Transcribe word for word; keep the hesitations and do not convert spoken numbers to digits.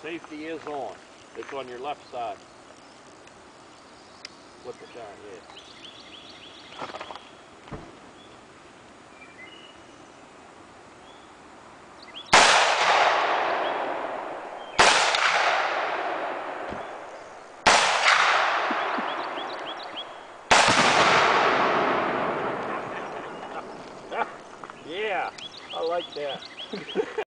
Safety is on. It's on your left side. Flip it down, yeah. Yeah, I like that.